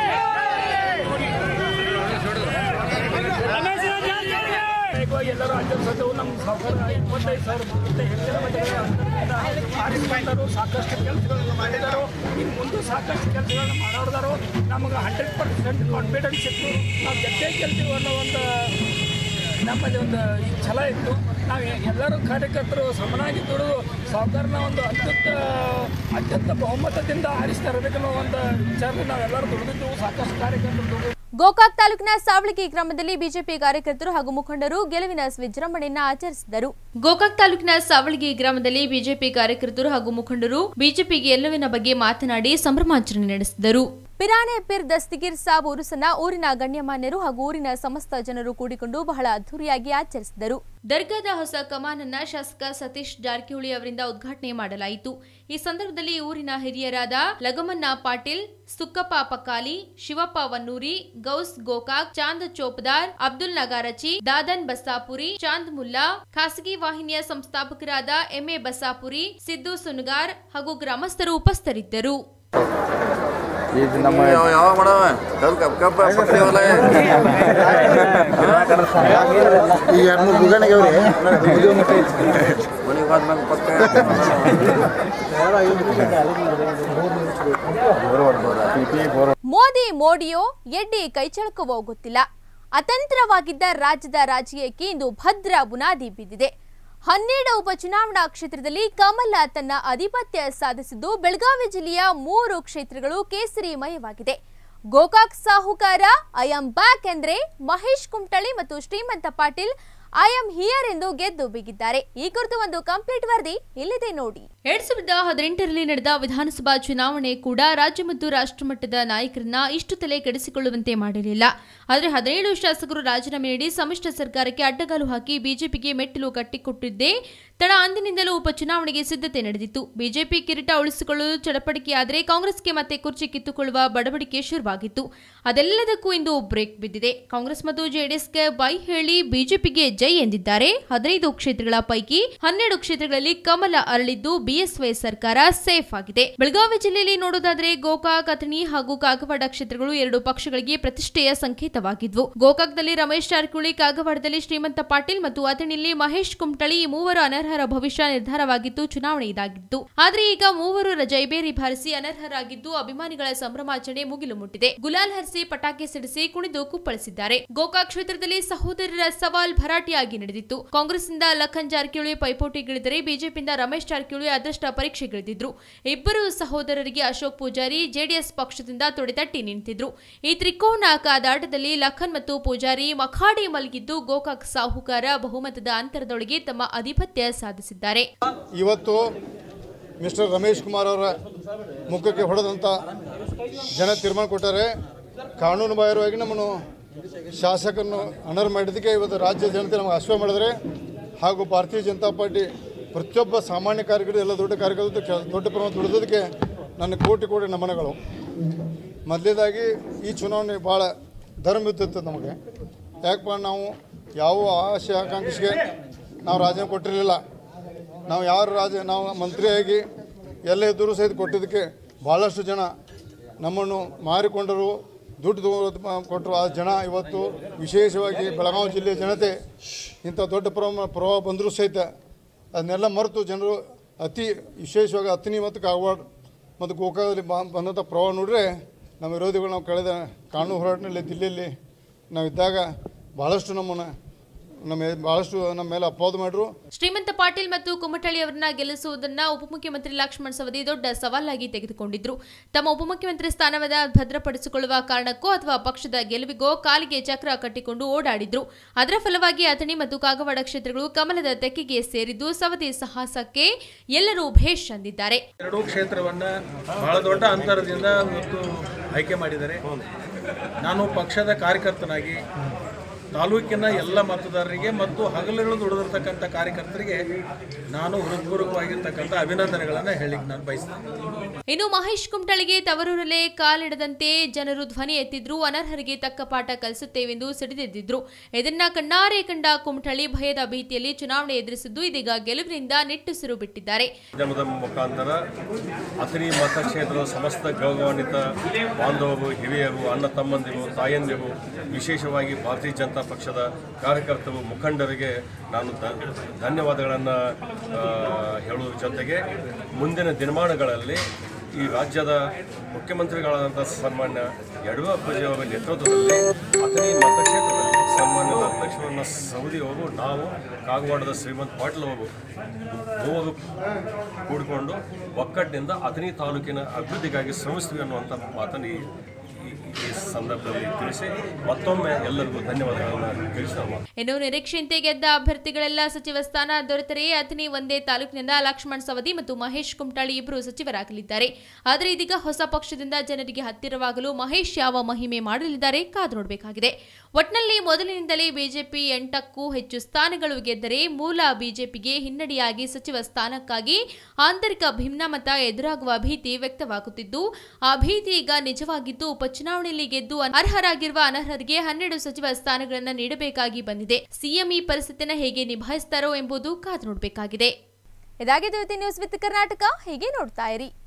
K: ಎಲ್ಲರೂ ಆಚರಿಸೋದು ನಮ್ಮ ಸರ್ಕಾರ ಇಪ್ಪತ್ತೈದು ಸಾವಿರ ಹೆಚ್ಚಿನ ಮಟ್ಟದಲ್ಲಿ ಸಾಕಷ್ಟು ಕೆಲಸಗಳನ್ನು ಮಾಡಿದರು. ಇನ್ನು ಮುಂದೆ ಸಾಕಷ್ಟು ಕೆಲಸಗಳನ್ನು ಮಾಡೋದಾರು. ನಮಗೆ ಹಂಡ್ರೆಡ್ ಪರ್ಸೆಂಟ್ ಕಾನ್ಫಿಡೆನ್ಸ್ ಇತ್ತು, ನಾವು ಗೆದ್ದೇ ಗೆಲ್ತೀವಿ ಅನ್ನೋ ಒಂದು ನಮ್ಮಲ್ಲಿ ಒಂದು ಛಲ ಇತ್ತು. ನಾವು ಎಲ್ಲರೂ ಕಾರ್ಯಕರ್ತರು ಸಮನಾಗಿ ದುಡಿದು ಸರ್ಕಾರನ ಒಂದು ಅತ್ಯಂತ ಅತ್ಯಂತ ಬಹುಮತದಿಂದ ಆರಿಸ್ತಾ ಇರಬೇಕನ್ನೋ ಒಂದು ವಿಚಾರದಲ್ಲಿ ನಾವೆಲ್ಲರೂ ದುಡಿದಿದ್ದೆವು. ಸಾಕಷ್ಟು ಕಾರ್ಯಕರ್ತರು ದುಡಿದು
A: ಗೋಕಾಕ್ ತಾಲೂಕಿನ ಸಾವಳಗಿ ಗ್ರಾಮದಲ್ಲಿ ಬಿಜೆಪಿ ಕಾರ್ಯಕರ್ತರು ಹಾಗೂ ಮುಖಂಡರು ಗೆಲುವಿನ ವಿಜೃಂಭಣೆಯನ್ನು ಆಚರಿಸಿದರು. ಗೋಕಾಕ್ ತಾಲೂಕಿನ ಸಾವಳಗಿ ಗ್ರಾಮದಲ್ಲಿ ಬಿಜೆಪಿ ಕಾರ್ಯಕರ್ತರು ಹಾಗೂ ಮುಖಂಡರು ಬಿಜೆಪಿ ಗೆಲುವಿನ ಬಗ್ಗೆ ಮಾತನಾಡಿ ಸಂಭ್ರಮಾಚರಣೆ ನಡೆಸಿದರು. ಪಿರಾನೆ ಪಿರ್ ದಸ್ತಿಗಿರ್ ಸಾಬ್ ಉರುಸನ್ನ ಊರಿನ ಗಣ್ಯಮಾನ್ಯರು ಹಾಗೂ ಊರಿನ ಸಮಸ್ತ ಜನರು ಕೂಡಿಕೊಂಡು ಬಹಳ ಅದ್ದೂರಿಯಾಗಿ ಆಚರಿಸಿದರು. ದರ್ಗಾದ ಹೊಸ ಕಮಾನನ್ನ ಶಾಸಕ ಸತೀಶ್ ಜಾರಕಿಹೊಳಿ ಅವರಿಂದ ಉದ್ಘಾಟನೆ ಮಾಡಲಾಯಿತು. ಈ ಸಂದರ್ಭದಲ್ಲಿ ಊರಿನ ಹಿರಿಯರಾದ ಲಗಮನ್ನ ಪಾಟೀಲ್, ಸುಕ್ಕಪ್ಪ ಪಕ್ಕಾಲಿ, ಶಿವಪ್ಪ ವನ್ನೂರಿ, ಗೌಸ್ ಗೋಕಾಕ್, ಚಾಂದ್ ಚೋಪದಾರ್, ಅಬ್ದುಲ್ ನಗಾರಚಿ, ದಾದನ್ ಬಸ್ಸಾಪುರಿ, ಚಾಂದ್ ಮುಲ್ಲಾ, ಖಾಸಗಿ ವಾಹಿನಿಯ ಸಂಸ್ಥಾಪಕರಾದ ಎಂಎ ಬಸ್ಸಾಪುರಿ, ಸಿದ್ದು ಸುನಗಾರ್ ಹಾಗೂ ಗ್ರಾಮಸ್ಥರು ಉಪಸ್ಥಿತರಿದ್ದರು. ಮೋದಿ ಮೋಡಿಯೋ ಎಡ್ಡಿ ಕೈಚಳಕವೋ ಗೊತ್ತಿಲ್ಲ. ಅತಂತ್ರವಾಗಿದ್ದ ರಾಜ್ಯದ ರಾಜಕೀಯಕ್ಕೆ ಇಂದು ಭದ್ರ ಬುನಾದಿ ಬಿದ್ದಿದೆ. ಹನ್ನೆರಡು ಉಪಚುನಾವಣಾ ಕ್ಷೇತ್ರದಲ್ಲಿ ಕಮಲ ತನ್ನ ಆಧಿಪತ್ಯ ಸಾಧಿಸಿದ್ದು, ಬೆಳಗಾವಿ ಜಿಲ್ಲೆಯ ಮೂರು ಕ್ಷೇತ್ರಗಳು ಕೇಸರಿಮಯವಾಗಿದೆ. ಗೋಕಾಕ್ ಸಾಹುಕಾರ ಐ ಆಮ್ ಬ್ಯಾಕ್ ಎಂದ್ರೆ ಮಹೇಶ್ ಕುಮಟಳ್ಳಿ ಮತ್ತು Shrimant Patil I am here ಎಂದು ಗೆದ್ದು ಬಿಗಿದ್ದಾರೆ. ಈ ಕುರಿತು ಒಂದು ಕಂಪ್ಲೀಟ್ ವರದಿ ಇಲ್ಲಿದೆ ನೋಡಿ. ಎರಡ್ ಸಾವಿರದ ಹದಿನೆಂಟರಲ್ಲಿ ನಡೆದ ವಿಧಾನಸಭಾ ಚುನಾವಣೆ ಕೂಡ ರಾಜ್ಯ ಮತ್ತು ರಾಷ್ಟ್ರ ಮಟ್ಟದ ನಾಯಕರನ್ನ ಇಷ್ಟು ತಲೆ ಕೆಡಿಸಿಕೊಳ್ಳುವಂತೆ ಮಾಡಿರಲಿಲ್ಲ. ಆದರೆ ಹದಿನೇಳು ಶಾಸಕರು ರಾಜೀನಾಮೆ ನೀಡಿ ಸಮ್ಮಿಶ್ರ ಸರ್ಕಾರಕ್ಕೆ ಅಡ್ಡಗಾಲು ಹಾಕಿ ಬಿಜೆಪಿಗೆ ಮೆಟ್ಟಿಲು ಕಟ್ಟಿಕೊಟ್ಟಿದ್ದೇ ತಡ ಅಂದಿನಿಂದಲೂ ಉಪಚುನಾವಣೆಗೆ ಸಿದ್ಧತೆ ನಡೆದಿತ್ತು. ಬಿಜೆಪಿ ಕಿರೀಟ ಉಳಿಸಿಕೊಳ್ಳಲು ಚಡಪಡಿಕೆಯಾದರೆ ಕಾಂಗ್ರೆಸ್ಗೆ ಮತ್ತೆ ಕುರ್ಚಿ ಕಿತ್ತುಕೊಳ್ಳುವ ಬಡಬಡಿಕೆ ಶುರುವಾಗಿತ್ತು. ಅದೆಲ್ಲದಕ್ಕೂ ಇಂದು ಬ್ರೇಕ್ ಬಿದ್ದಿದೆ. ಕಾಂಗ್ರೆಸ್ ಮತ್ತು ಜೆಡಿಎಸ್ಗೆ ಬೈ ಹೇಳಿ ಬಿಜೆಪಿಗೆ ಜೈ ಎಂದಿದ್ದಾರೆ. ಹದಿನೈದು ಕ್ಷೇತ್ರಗಳ ಪೈಕಿ ಹನ್ನೆರಡು ಕ್ಷೇತ್ರಗಳಲ್ಲಿ ಕಮಲ ಅರಳಿದ್ದು ಬಿಎಸ್ವೈ ಸರ್ಕಾರ ಸೇಫ್ ಆಗಿದೆ. ಬೆಳಗಾವಿ ಜಿಲ್ಲೆಯಲ್ಲಿ ನೋಡೋದಾದ್ರೆ ಗೋಕಾಕ್, ಅಥಣಿ ಹಾಗೂ ಕಾಗವಾಡ ಕ್ಷೇತ್ರಗಳು ಎರಡು ಪಕ್ಷಗಳಿಗೆ ಪ್ರತಿಷ್ಠೆಯ ಸಂಕೇತವಾಗಿದ್ವು. ಗೋಕಾಕ್ನಲ್ಲಿ ರಮೇಶ್ ಜಾರಕಿಹೊಳಿ, ಕಾಗವಾಡದಲ್ಲಿ ಶ್ರೀಮಂತ ಪಾಟೀಲ್ ಮತ್ತು ಅಥಣಿಯಲ್ಲಿ ಮಹೇಶ್ ಕುಮಟಳ್ಳಿ ಈ ಮೂವರು ಅನರ್ಹರ ಭವಿಷ್ಯ ನಿರ್ಧಾರವಾಗಿದ್ದು ಚುನಾವಣೆ ಇದಾಗಿತ್ತು. ಆದರೆ ಈಗ ಮೂವರು ಜೈಬೇರಿ ಬಾರಿಸಿ ಅನರ್ಹರಾಗಿದ್ದು ಅಭಿಮಾನಿಗಳ ಸಂಭ್ರಮಾಚರಣೆ ಮುಗಿಲು ಮುಟ್ಟಿದೆ. ಗುಲಾಲ್ ಹರಿಸಿ ಪಟಾಕಿ ಸಿಡಿಸಿ ಕುಣಿದು ಕುಪ್ಪಳಿಸಿದ್ದಾರೆ. ಗೋಕಾಕ್ ಕ್ಷೇತ್ರದಲ್ಲಿ ಸಹೋದರರ ಸವಾಲ್ ಭರಾಟೆಯಾಗಿ ನಡೆದಿತ್ತು. ಕಾಂಗ್ರೆಸ್ನಿಂದ ಲಖನ್ ಜಾರಕಿಹೊಳಿ ಪೈಪೋಟಿಗಿಳಿದರೆ ಬಿಜೆಪಿಯಿಂದ ರಮೇಶ್ ಜಾರಕಿಹೊಳಿ ಅದೃಷ್ಟ ಪರೀಕ್ಷೆಗಿಳಿದಿದ್ರು. ಇಬ್ಬರು ಸಹೋದರರಿಗೆ ಅಶೋಕ್ ಪೂಜಾರಿ ಜೆಡಿಎಸ್ ಪಕ್ಷದಿಂದ ತೊಡೆತಟ್ಟಿ ನಿಂತಿದ್ರು. ಈ ತ್ರಿಕೋನ ಕಾದಾಟದಲ್ಲಿ ಲಖನ್ ಮತ್ತು ಪೂಜಾರಿ ಮಖಾಡಿ ಮಲಗಿದ್ದು ಗೋಕಾಕ್ ಸಾಹುಕಾರ ಬಹುಮತದ ಅಂತರದೊಳಗೆ ತಮ್ಮ ಆಧಿಪತ್ಯ ಸಾಧಿಸಿದ್ದಾರೆ.
L: ಇವತ್ತು ಮಿಸ್ಟರ್ ರಮೇಶ್ ಕುಮಾರ್ ಅವರ ಮುಖಕ್ಕೆ ಹೊಡೆದಂತ ಜನ ತೀರ್ಮಾನ ಕೊಟ್ಟರೆ ಕಾನೂನು ಬಾಹಿರವಾಗಿ ನಮ್ಮನ್ನು ಶಾಸಕರನ್ನು ಅನರ್ಹ ಮಾಡಿದ್ದಕ್ಕೆ ಇವತ್ತು ರಾಜ್ಯ ಜನತೆ ನಮಗೆ ಆಶ್ವಾಸ ಮಾಡಿದರೆ ಹಾಗೂ ಭಾರತೀಯ ಜನತಾ ಪಾರ್ಟಿ ಪ್ರತಿಯೊಬ್ಬ ಸಾಮಾನ್ಯ ಕಾರ್ಯಕರ್ತರು ಎಲ್ಲ ದೊಡ್ಡ ಕಾರ್ಯಕರ್ತರು ದೊಡ್ಡ ಪ್ರಮಾಣ ದುಡಿದೋದಕ್ಕೆ ನನ್ನ ಕೋಟಿ ಕೋಟಿ ನಮನಗಳು. ಮೊದಲೇದಾಗಿ ಈ ಚುನಾವಣೆ ಭಾಳ ಧರ್ಮ ಇರ್ತಿತ್ತು ನಮಗೆ. ಯಾಕಪ್ಪ ನಾವು ಯಾವ ಆಶೆ ಆಕಾಂಕ್ಷೆಗೆ ನಾವು ರಾಜೀನಾಮೆ ಕೊಟ್ಟಿರಲಿಲ್ಲ. ನಾವು ಯಾರು ರಾಜ ನಾವು ಮಂತ್ರಿಯಾಗಿ ಎಲ್ಲ ಎದುರು ಸಹಿತ ಕೊಟ್ಟಿದ್ದಕ್ಕೆ ಭಾಳಷ್ಟು ಜನ ನಮ್ಮನ್ನು ಮಾರಿಕೊಂಡರು, ದುಡ್ಡು ಕೊಟ್ಟರು. ಆ ಜನ ಇವತ್ತು ವಿಶೇಷವಾಗಿ ಬೆಳಗಾವಿ ಜಿಲ್ಲೆಯ ಜನತೆ ಇಂಥ ದೊಡ್ಡ ಪ್ರಮ ಪ್ರವಾಹ ಬಂದರೂ ಸಹಿತ ಅದನ್ನೆಲ್ಲ ಮರೆತು ಜನರು ಅತಿ ವಿಶೇಷವಾಗಿ ಅಥಣಿ ಮತ್ತು ಕಾಗವಾಡ ಮತ್ತು ಗೋಕಾಕದಲ್ಲಿ ಬಂದಂಥ ಪ್ರವಾಹ ನೋಡಿದ್ರೆ ನಮ್ಮ ವಿರೋಧಿಗಳು ನಾವು ಕಳೆದ ಕಾನೂನು ಹೋರಾಟದಲ್ಲಿ ದಿಲ್ಲಿಯಲ್ಲಿ ನಾವಿದ್ದಾಗ ಭಾಳಷ್ಟು ನಮ್ಮನ್ನು ನಮ್ಮ ಬಹಳಷ್ಟು ನಮ್ಮ ಮೇಲೆ ಅಪವಾದ ಮಾಡಿದ್ರು.
A: ಶ್ರೀಮಂತ ಪಾಟೀಲ್ ಮತ್ತು ಕುಮಟಳ್ಳಿ ಅವರನ್ನ ಗೆಲ್ಲಿಸುವುದನ್ನ ಉಪಮುಖ್ಯಮಂತ್ರಿ ಲಕ್ಷ್ಮಣ ಸವದಿ ದೊಡ್ಡ ಸವಾಲಾಗಿ ತೆಗೆದುಕೊಂಡಿದ್ರು. ತಮ್ಮ ಉಪಮುಖ್ಯಮಂತ್ರಿ ಸ್ಥಾನವನ್ನ ಭದ್ರಪಡಿಸಿಕೊಳ್ಳುವ ಕಾರಣಕ್ಕೋ ಅಥವಾ ಪಕ್ಷದ ಗೆಲುವಿಗೋ ಕಾಲಿಗೆ ಚಕ್ರ ಕಟ್ಟಿಕೊಂಡು ಓಡಾಡಿದ್ರು. ಅದರ ಫಲವಾಗಿ ಅಥಣಿ ಮತ್ತು ಕಾಗವಾಡ ಕ್ಷೇತ್ರಗಳು ಕಮಲದ ತೆಕ್ಕೆಗೆ ಸೇರಿದ್ದು ಸವದಿ ಸಾಹಸಕ್ಕೆ ಎಲ್ಲರೂ ಭೇಷ್ ಅಂದಿದ್ದಾರೆ.
G: ಎರಡೂ ಕ್ಷೇತ್ರವನ್ನ ಬಹಳ ದೊಡ್ಡ ಅಂತರದಿಂದ ಇವತ್ತು ಆಯ್ಕೆ ಮಾಡಿದ್ದಾರೆ. ನಾನು ಪಕ್ಷದ ಕಾರ್ಯಕರ್ತನಾಗಿ ತಾಲೂಕಿನ ಎಲ್ಲ ಮತದಾರರಿಗೆ ಮತ್ತು ಹಗಲಿರುಳು ದುಡಿದಿರ್ತಕ್ಕಂಥ ಕಾರ್ಯಕರ್ತರಿಗೆ ನಾನು ಹೃತ್ಪೂರ್ವಕವಾಗಿರ್ತಕ್ಕಂಥ ಅಭಿನಂದನೆಗಳನ್ನು ಹೇಳಿಕ್ಕೆ ನಾನು ಬಯಸ್ತೇನೆ.
A: ಇನ್ನು ಮಹೇಶ್ ಕುಮಟಳ್ಳಿಗೆ ತವರೂರಲ್ಲೇ ಕಾಲಿಡದಂತೆ ಜನರು ಧ್ವನಿ ಎತ್ತಿದ್ರು. ಅನರ್ಹರಿಗೆ ತಕ್ಕ ಪಾಠ ಕಲಿಸುತ್ತೇವೆಂದು ಸಿಡಿದೆದ್ದಿದ್ರು. ಇದನ್ನ ಕಣ್ಣಾರೆ ಕಂಡ ಕುಮಟಳ್ಳಿ ಭಯದ ಭೀತಿಯಲ್ಲಿ ಚುನಾವಣೆ ಎದುರಿಸಿದ್ದು ಇದೀಗ ಗೆಲುವಿನಿಂದ ನಿಟ್ಟುಸಿರು ಬಿಟ್ಟಿದ್ದಾರೆ.
M: ಮಾಧ್ಯಮದ ಮುಖಾಂತರ ಅಥಣಿ ಮತಕ್ಷೇತ್ರದ ಸಮಸ್ತ ಗೌರವಾನ್ವಿತ ಬಾಂಧವರು, ಹಿರಿಯರು, ಅಣ್ಣ ತಮ್ಮಂದಿರು, ತಾಯಂದಿರು, ವಿಶೇಷವಾಗಿ ಭಾರತೀಯ ಜನತಾ ಪಕ್ಷದ ಕಾರ್ಯಕರ್ತರು, ಮುಖಂಡರಿಗೆ ನಾನು ಧನ್ಯವಾದಗಳನ್ನು ಹೇಳುವ ಜೊತೆಗೆ ಮುಂದಿನ ದಿನಮಾನಗಳಲ್ಲಿ ಈ ರಾಜ್ಯದ ಮುಖ್ಯಮಂತ್ರಿಗಳಾದಂಥ ಸನ್ಮಾನ್ಯ ಯಡಿಯೂರಪ್ಪಾಜಿ ಅವರ ನೇತೃತ್ವದಲ್ಲಿ ಅಥಣಿ ಮತಕ್ಷೇತ್ರದಲ್ಲಿ ಸನ್ಮಾನ್ಯ ಲಕ್ಷ್ಮಣ ಸವದಿ ಅವರು, ನಾವು ಕಾಗವಾಡದ ಶ್ರೀಮಂತ ಪಾಟೀಲ್ ಅವರು ಮೂವರು ಕೂಡಿಕೊಂಡು ಒಕ್ಕಟ್ಟಿನಿಂದ ಅಥಣಿ ತಾಲೂಕಿನ ಅಭಿವೃದ್ಧಿಗಾಗಿ ಶ್ರಮಿಸ್ತೀವಿ ಅನ್ನುವಂಥ ಮಾತನ್ನು ಈ ಈ ಸಂದರ್ಭದಲ್ಲಿ ತಿಳಿಸಿ ಮತ್ತೊಮ್ಮೆ ಎಲ್ಲರಿಗೂ ಧನ್ಯವಾದಗಳನ್ನು ತಿಳಿಸ್ತಾರೆ.
A: ಇನ್ನು ನಿರೀಕ್ಷೆಯಂತೆ ಗೆದ್ದ ಅಭ್ಯರ್ಥಿಗಳೆಲ್ಲ ಸಚಿವ ಸ್ಥಾನ ದೊರೆತರೆ ಅಥಣಿ ಒಂದೇ ತಾಲೂಕಿನಿಂದ ಲಕ್ಷ್ಮಣ ಸವದಿ ಮತ್ತು ಮಹೇಶ್ ಕುಮಟಳ್ಳಿ ಇಬ್ಬರು ಸಚಿವರಾಗಲಿದ್ದಾರೆ. ಆದರೆ ಇದೀಗ ಹೊಸ ಪಕ್ಷದಿಂದ ಜನರಿಗೆ ಹತ್ತಿರವಾಗಲು ಮಹೇಶ್ ಯಾವ ಮಹಿಮೆ ಮಾಡಲಿದ್ದಾರೆ ಕಾದು ನೋಡಬೇಕಾಗಿದೆ. ಒಟ್ನಲ್ಲಿ ಮೊದಲಿನಿಂದಲೇ ಬಿಜೆಪಿ ಎಂಟಕ್ಕೂ ಹೆಚ್ಚು ಸ್ಥಾನಗಳು ಗೆದ್ದರೆ ಮೂಲ ಬಿಜೆಪಿಗೆ ಹಿನ್ನಡೆಯಾಗಿ ಸಚಿವ ಸ್ಥಾನಕ್ಕಾಗಿ ಆಂತರಿಕ ಭಿನ್ನಮತ ಎದುರಾಗುವ ಭೀತಿ ವ್ಯಕ್ತವಾಗುತ್ತಿದ್ದು, ಆ ಭೀತಿ ಈಗ ನಿಜವಾಗಿದ್ದು ಉಪಚುನಾವಣೆಯಲ್ಲಿ ಗೆದ್ದು ಅರ್ಹರಾಗಿರುವ ಅನರ್ಹರಿಗೆ ಹನ್ನೆರಡು ಸಚಿವ ಸ್ಥಾನಗಳನ್ನು ನೀಡಬೇಕಾಗಿ ಬಂದಿದೆ. ಸಿಎಂ ಈ ಪರಿಸ್ಥಿತಿಯನ್ನು ಹೇಗೆ ನಿಭಾಯಿಸುತ್ತಾರೋ ಎಂಬುದು ಕಾದು ನೋಡಬೇಕಾಗಿದೆ. ಇದಾಗಿದೆ ನ್ಯೂಸ್ ವಿತ್ ಕರ್ನಾಟಕ. ಹೀಗೆ ನೋಡ್ತಾ ಇರಿ.